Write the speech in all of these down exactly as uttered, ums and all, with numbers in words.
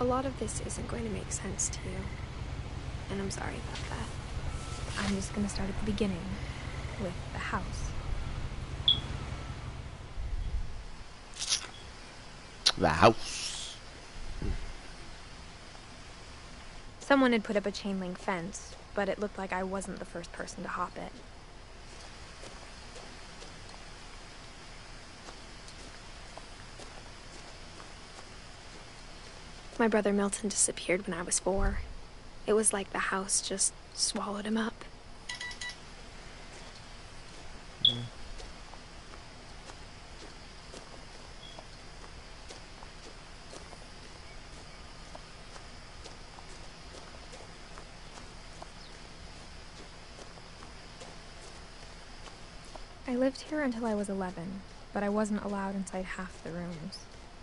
lot of this isn't going to make sense to you. And I'm sorry about that. I'm just gonna start at the beginning, with the house. The house. Someone had put up a chain link fence, but it looked like I wasn't the first person to hop it. My brother Milton disappeared when I was four. It was like the house just swallowed him up. Mm. I lived here until I was eleven, but I wasn't allowed inside half the rooms.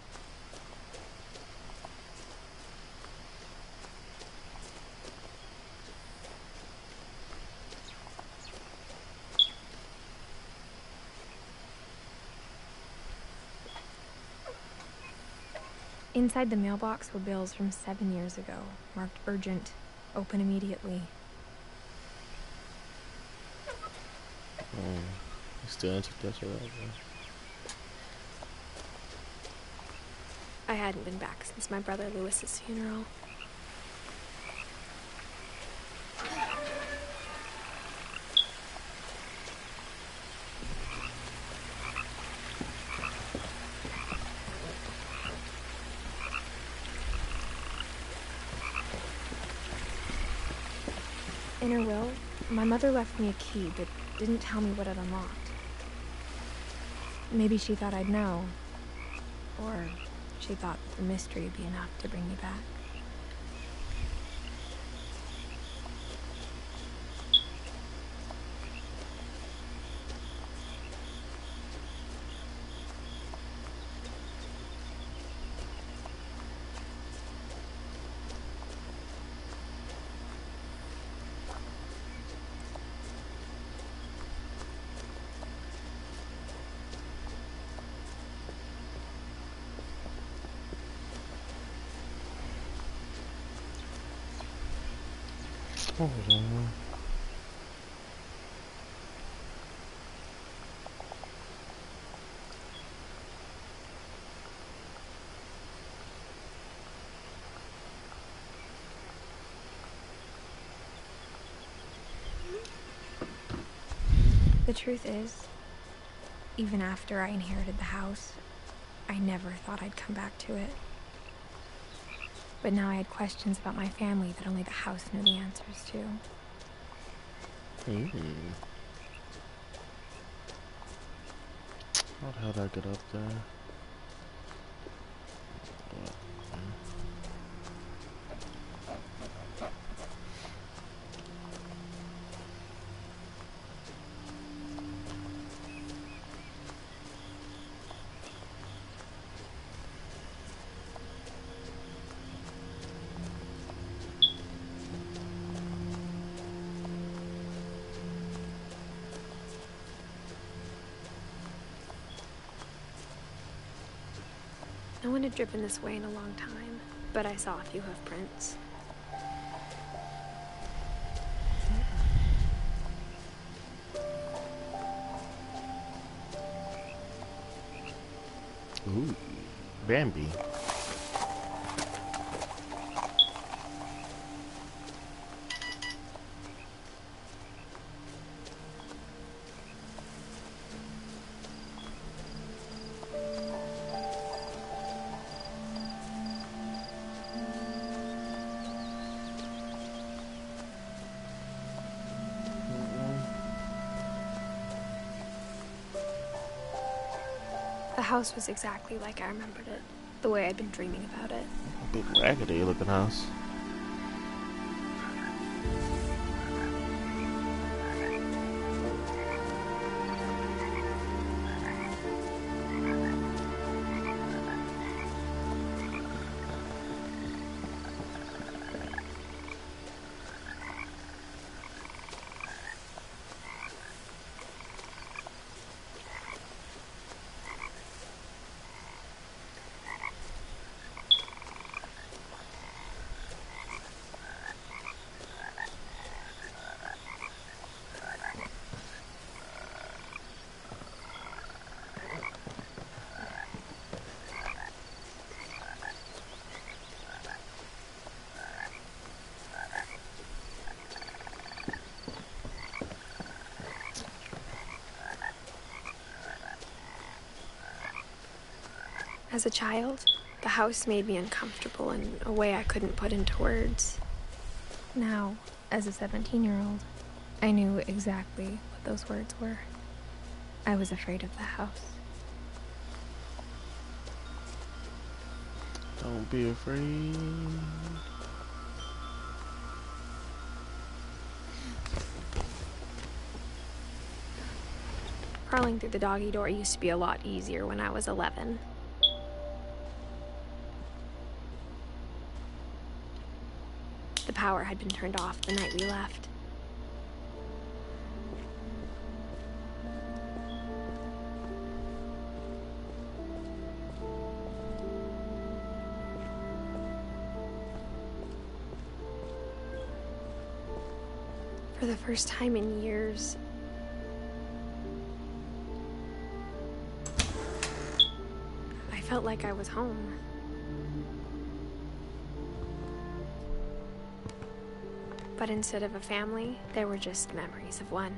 Inside the mailbox were bills from seven years ago, marked urgent, open immediately. Oh, you still into this or that? I hadn't been back since my brother Lewis's funeral. In her will, my mother left me a key, but didn't tell me what it unlocked. Maybe she thought I'd know. Or she thought the mystery would be enough to bring me back. Oh, no. The truth is, even after I inherited the house, I never thought I'd come back to it. But now I had questions about my family that only the house knew the answers to. Mm. How the hell did I get up there? No one had driven this way in a long time, but I saw a few hoof prints. Ooh, Bambi. The house was exactly like I remembered it, the way I'd been dreaming about it. A big raggedy looking house. As a child, the house made me uncomfortable in a way I couldn't put into words. Now, as a seventeen-year-old, I knew exactly what those words were. I was afraid of the house. Don't be afraid. Crawling through the doggy door used to be a lot easier when I was eleven. The power had been turned off the night we left. For the first time in years, I felt like I was home. But instead of a family, there were just memories of one.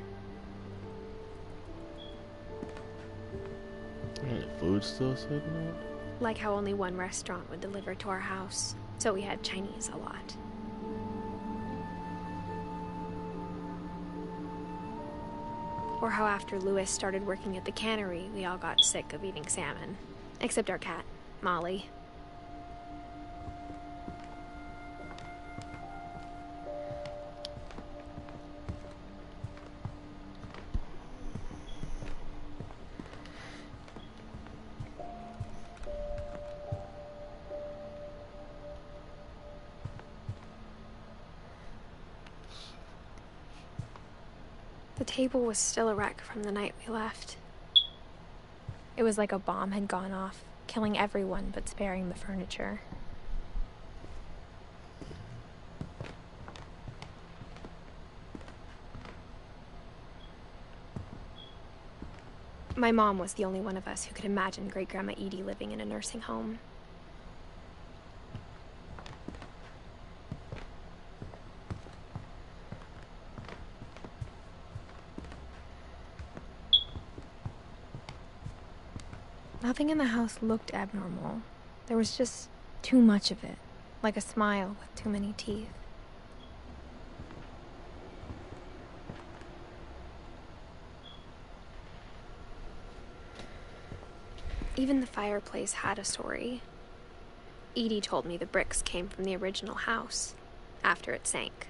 Man, the food's still sitting out? Like how only one restaurant would deliver to our house, so we had Chinese a lot. Or how after Louis started working at the cannery, we all got sick of eating salmon. Except our cat, Molly. The table was still a wreck from the night we left. It was like a bomb had gone off, killing everyone but sparing the furniture. My mom was the only one of us who could imagine Great-Grandma Edie living in a nursing home. Nothing in the house looked abnormal. There was just too much of it, like a smile with too many teeth. Even the fireplace had a story. Edie told me the bricks came from the original house, after it sank.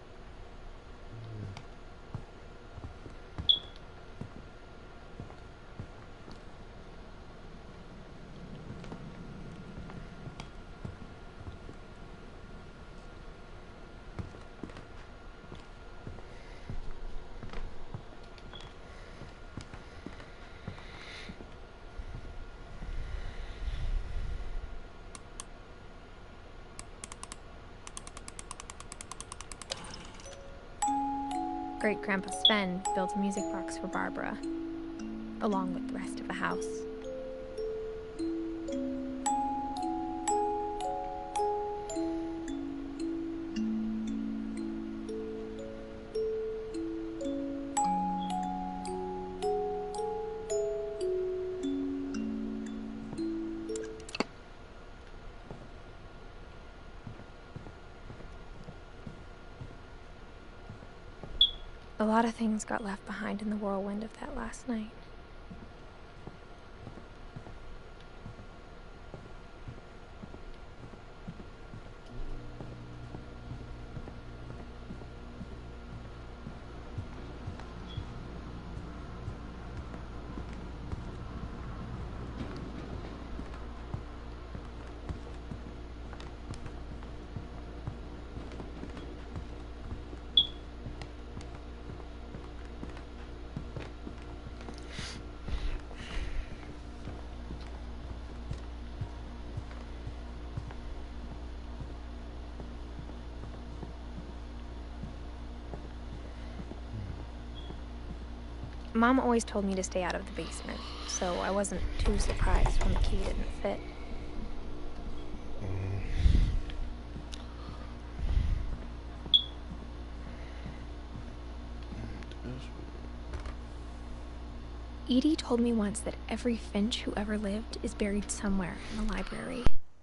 Great-Grandpa Sven built a music box for Barbara, along with the rest of the house. A lot of things got left behind in the whirlwind of that last night. Mom always told me to stay out of the basement, so I wasn't too surprised when the key didn't fit. Edie told me once that every Finch who ever lived is buried somewhere in the library.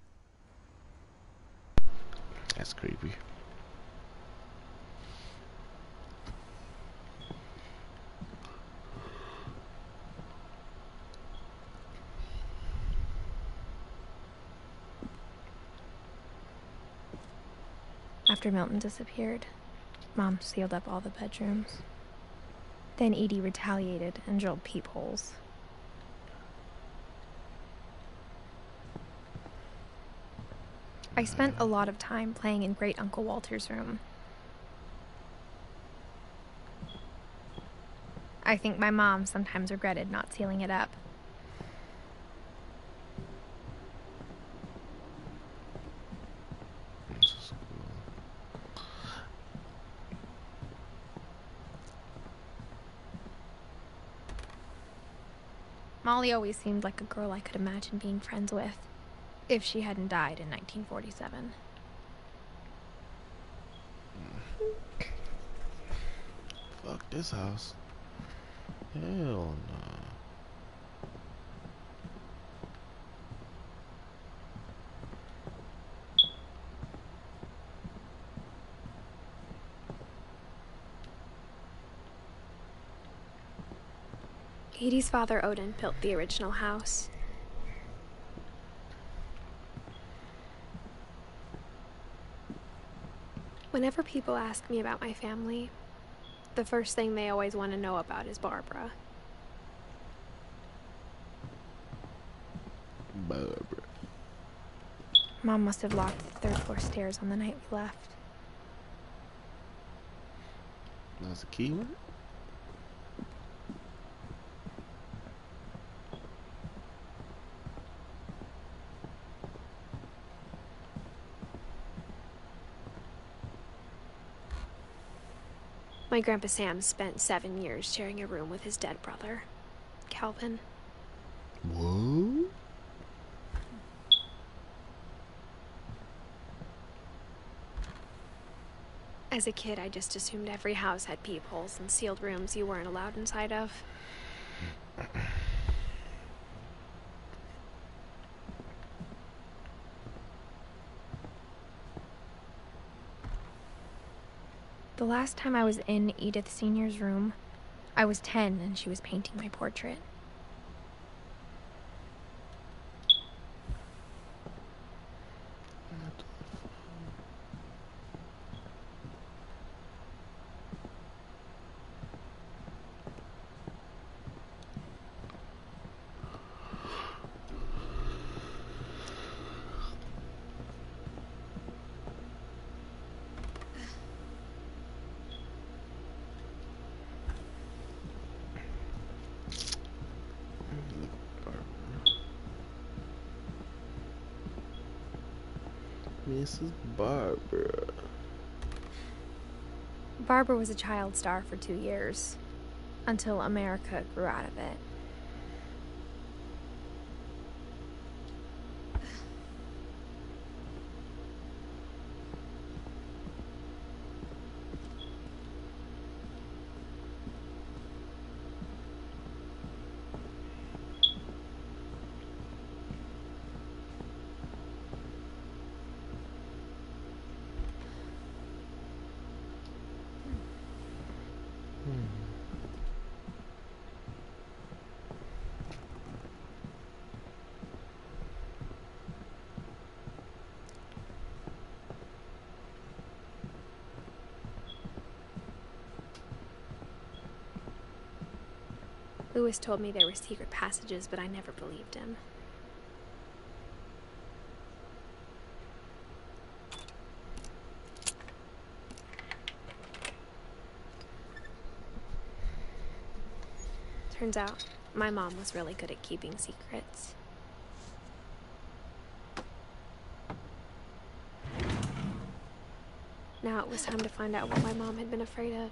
That's creepy. After Milton disappeared, Mom sealed up all the bedrooms. Then Edie retaliated and drilled peepholes. I spent a lot of time playing in Great Uncle Walter's room. I think my mom sometimes regretted not sealing it up. Molly always seemed like a girl I could imagine being friends with, if she hadn't died in nineteen forty-seven. Fuck this house. Hell no. Edie's father, Odin, built the original house. Whenever people ask me about my family, the first thing they always want to know about is Barbara. Barbara. Mom must have locked the third floor stairs on the night we left. That's a key one? My Grandpa Sam spent seven years sharing a room with his dead brother, Calvin. Whoa? As a kid, I just assumed every house had peepholes and sealed rooms you weren't allowed inside of. The last time I was in Edith Senior's room, I was ten and she was painting my portrait. Missus Barbara. Barbara was a child star for two years, until America grew out of it. Lewis told me there were secret passages, but I never believed him. Turns out, my mom was really good at keeping secrets. Now it was time to find out what my mom had been afraid of.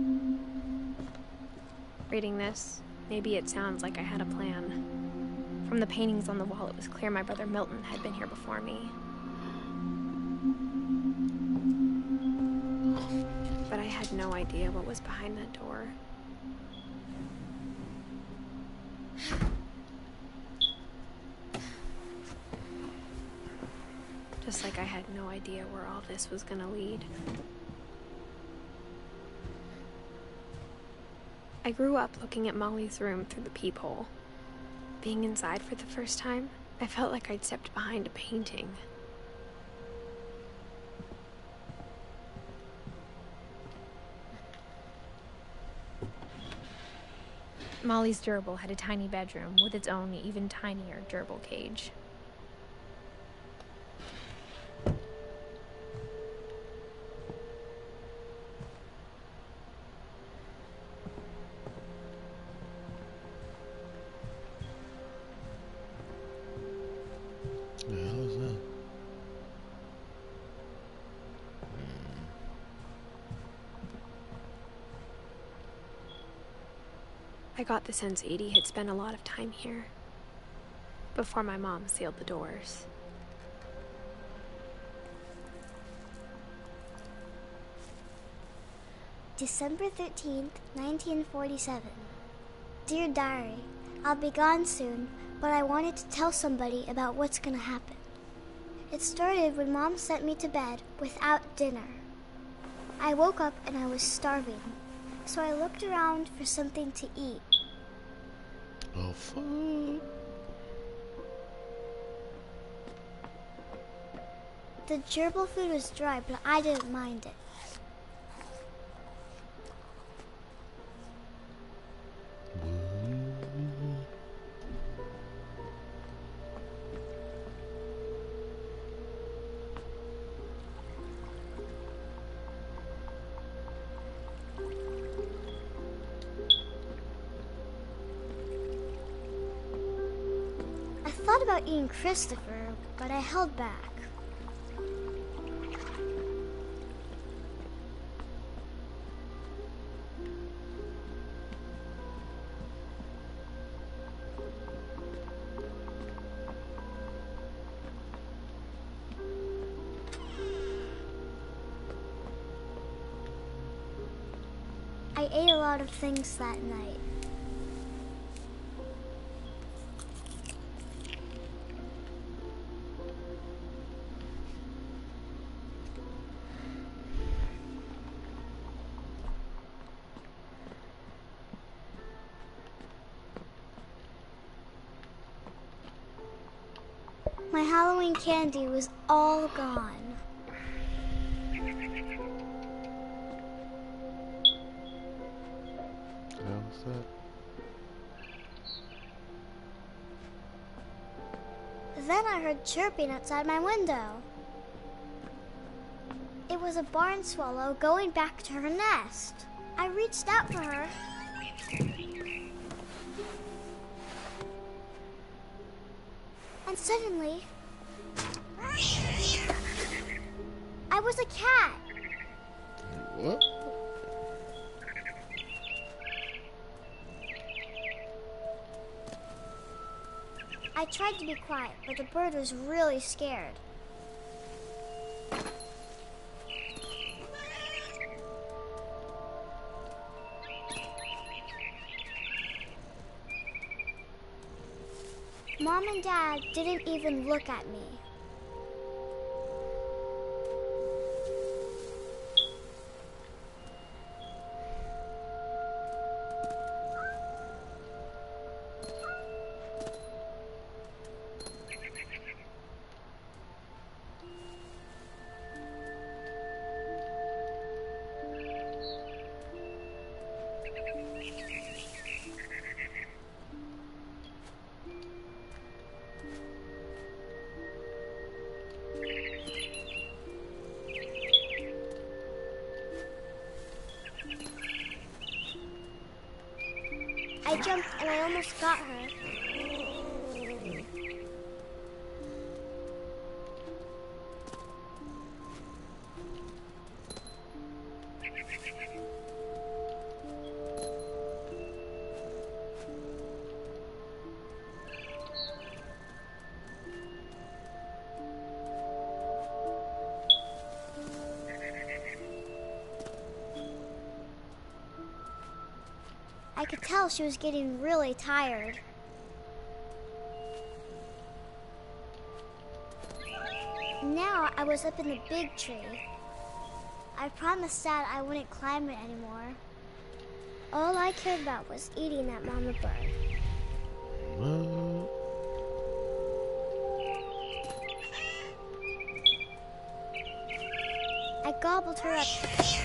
Reading this, maybe it sounds like I had a plan. From the paintings on the wall, it was clear my brother Milton had been here before me. But I had no idea what was behind that door. Just like I had no idea where all this was gonna lead. I grew up looking at Molly's room through the peephole. Being inside for the first time, I felt like I'd stepped behind a painting. Molly's gerbil had a tiny bedroom with its own even tinier gerbil cage. The hell is that? I got the sense Edie had spent a lot of time here, before my mom sealed the doors. December thirteenth, nineteen forty-seven. Dear Diary, I'll be gone soon, but I wanted to tell somebody about what's gonna happen. It started when Mom sent me to bed without dinner. I woke up and I was starving, so I looked around for something to eat. Oh, fuck. The gerbil food was dry, but I didn't mind it. I thought about eating Christopher, but I held back. I ate a lot of things that night. My Halloween candy was all gone. What's that? Then I heard chirping outside my window. It was a barn swallow going back to her nest. I reached out for her. And suddenly, I was a cat. What? I tried to be quiet, but the bird was really scared. Mom and Dad didn't even look at me. I jumped and I almost got her. I could tell she was getting really tired. Now I was up in the big tree. I promised Dad I wouldn't climb it anymore. All I cared about was eating that mama bird. What? I gobbled her up.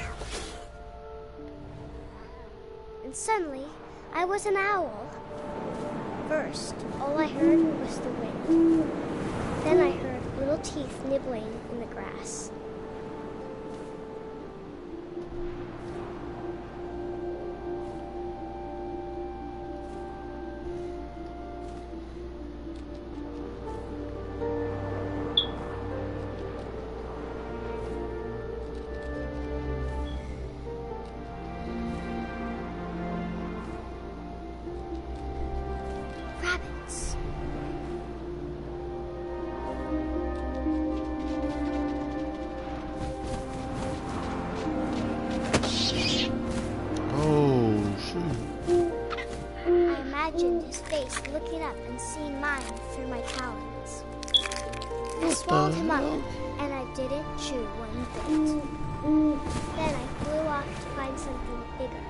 And suddenly, I was an owl. First, all I heard was the wind. Then I heard little teeth nibbling in the grass. Rabbits. Oh, shoot. I imagined his face looking up and seeing mine through my talons. I swallowed him up, and I didn't chew one bit. Then I flew off to find something bigger.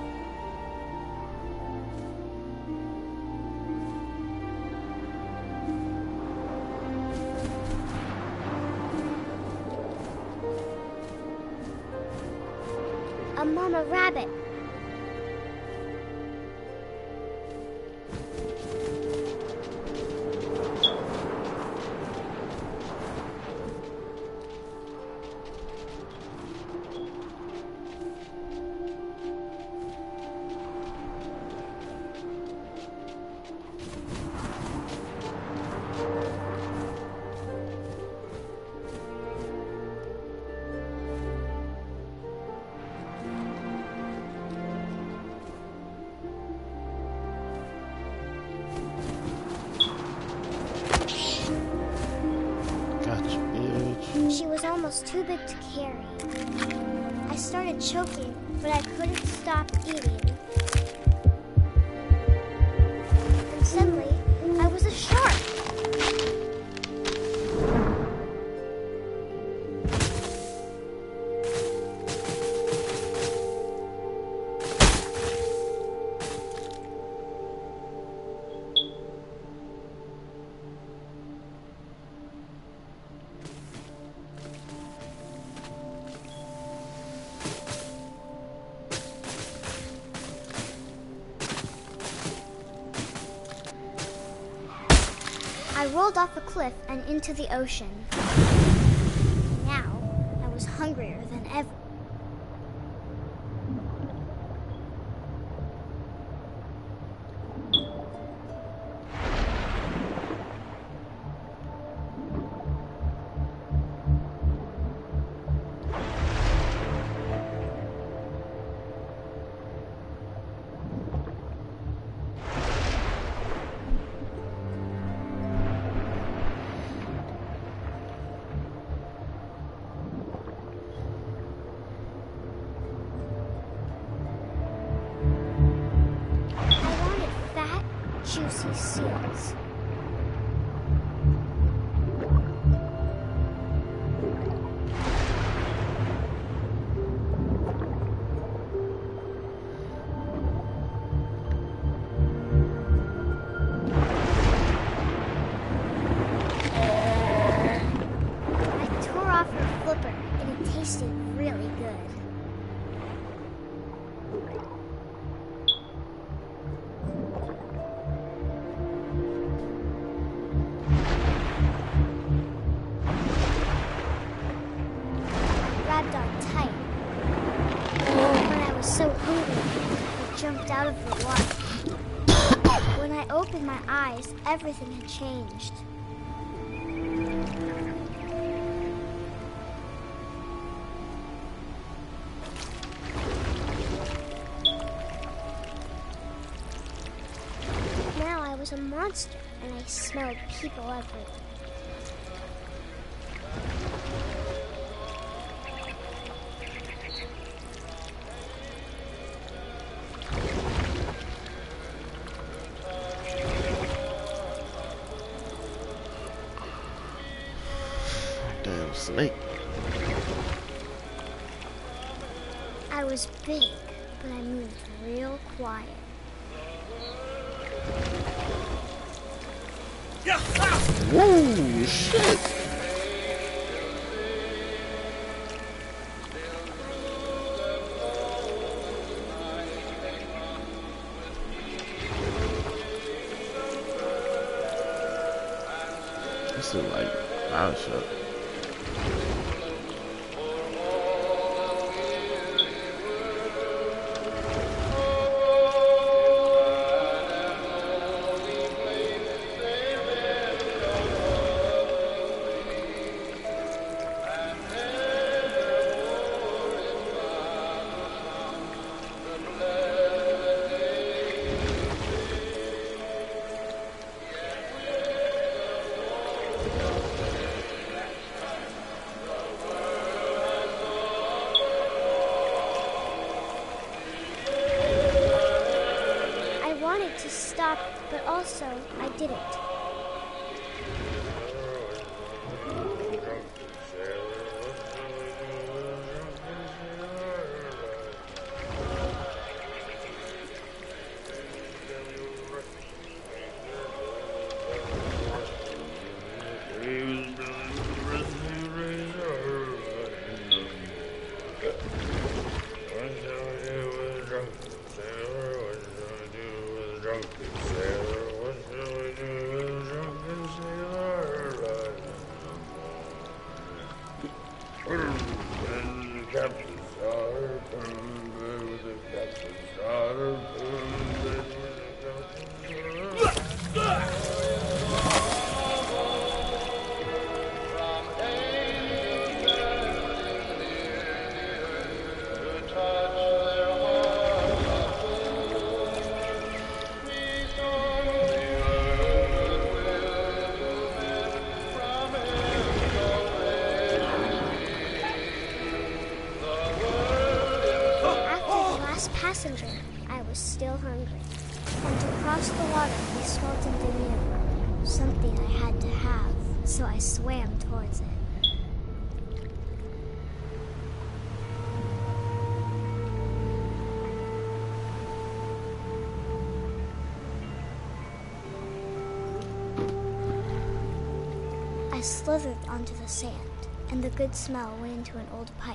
A mama rabbit. Gotcha, bitch. She was almost too big to carry. I started choking, but I couldn't stop eating. And suddenly, I was a shark. I rolled off a cliff and into the ocean. Now, I was hungrier than ever. Juicy seals. I tore off her flipper and it tasted really good. Grabbed on tight. When I was so hungry, I jumped out of the water. When I opened my eyes, everything had changed. Now I was a monster, and I smelled people everywhere. snake. I was big, but I moved real quiet. Whoa, shit. This is like Bioshock. To stop, but also I didn't. Passenger, I was still hungry. And to cross the water, we smelled something new. Something I had to have, so I swam towards it. I slithered onto the sand, and the good smell went into an old pipe.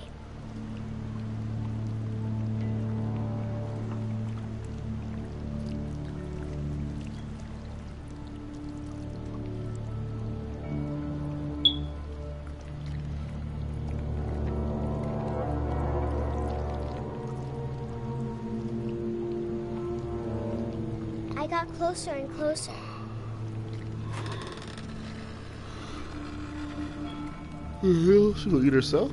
I got closer and closer. The hell? She gonna eat herself?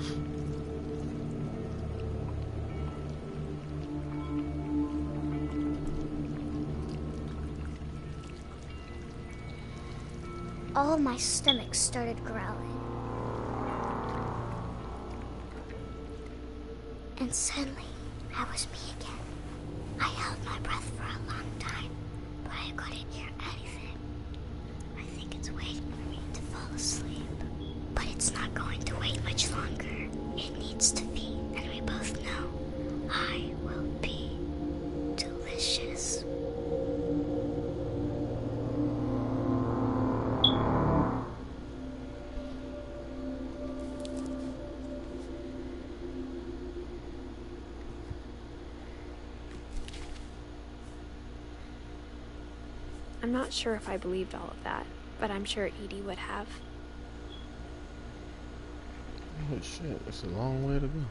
All of my stomach started growling. And suddenly, I was me again. I held my breath for a long time, but I couldn't hear anything. I think it's waiting for me to fall asleep. But it's not going to wait much longer. It needs to be, and we both know I will be delicious. I'm not sure if I believed all of that, but I'm sure Edie would have. Oh shit, it's a long way to go.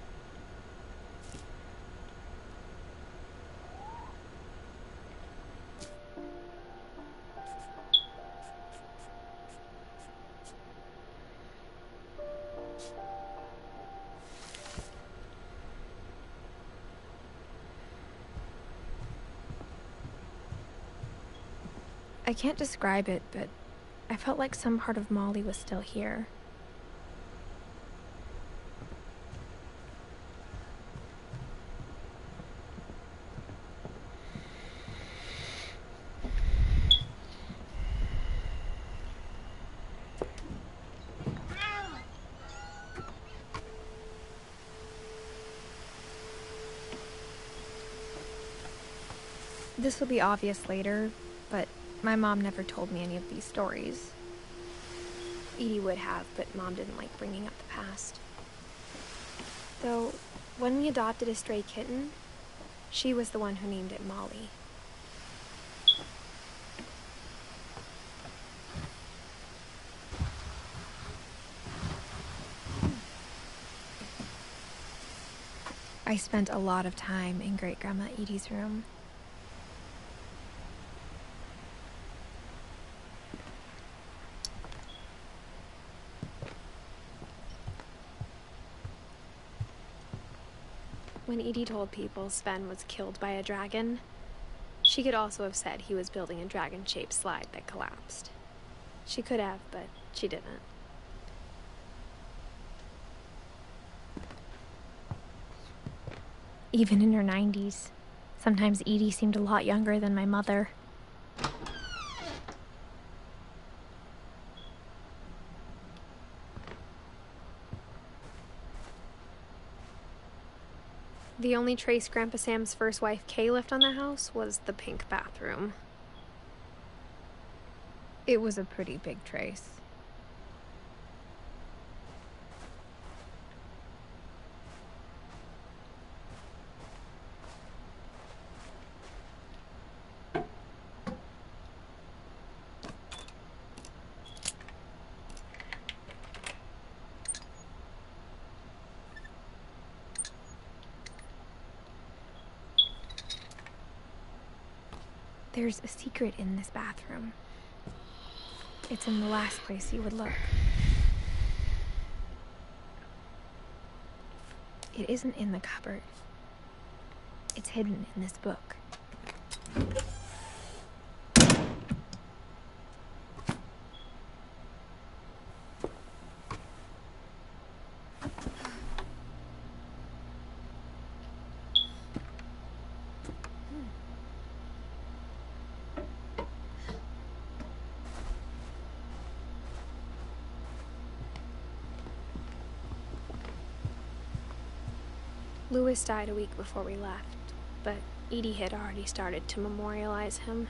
I can't describe it, but I felt like some part of Molly was still here. This will be obvious later, but my mom never told me any of these stories. Edie would have, but Mom didn't like bringing up the past. Though, when we adopted a stray kitten, she was the one who named it Molly. I spent a lot of time in Great-Grandma Edie's room. When Edie told people Sven was killed by a dragon, she could also have said he was building a dragon-shaped slide that collapsed. She could have, but she didn't. Even in her nineties, sometimes Edie seemed a lot younger than my mother. The only trace Grandpa Sam's first wife, Kay, left on the house was the pink bathroom. It was a pretty big trace. There's a secret in this bathroom. It's in the last place you would look. It isn't in the cupboard. It's hidden in this book. Louis died a week before we left, but Edie had already started to memorialize him.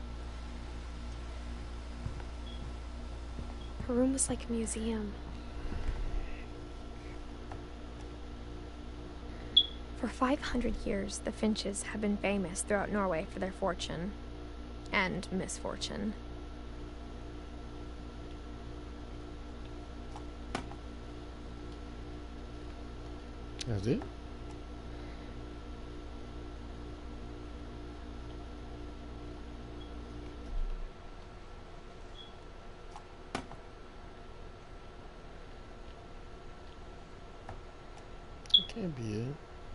Her room was like a museum. For five hundred years, the Finches have been famous throughout Norway for their fortune and misfortune. That's it? Can't be it.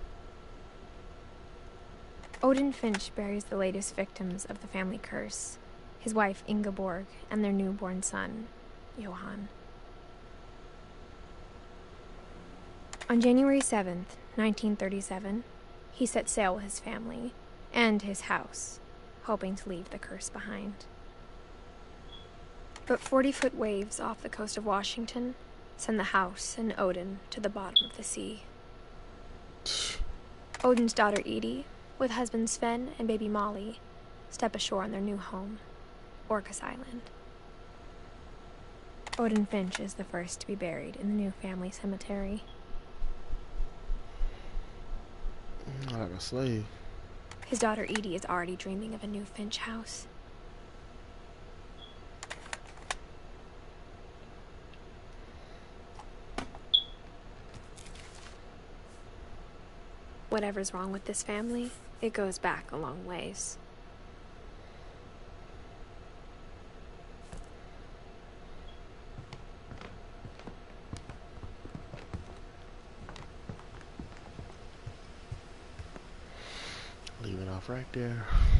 Odin Finch buries the latest victims of the family curse, his wife Ingeborg and their newborn son, Johan. On January seventh, nineteen thirty-seven, he set sail with his family and his house, hoping to leave the curse behind. But forty-foot waves off the coast of Washington send the house and Odin to the bottom of the sea. Odin's daughter Edie, with husband Sven and baby Molly, step ashore on their new home, Orcas Island. Odin Finch is the first to be buried in the new family cemetery. Like a slave. His daughter Edie is already dreaming of a new Finch house. Whatever's wrong with this family, it goes back a long ways. Leaving off right there.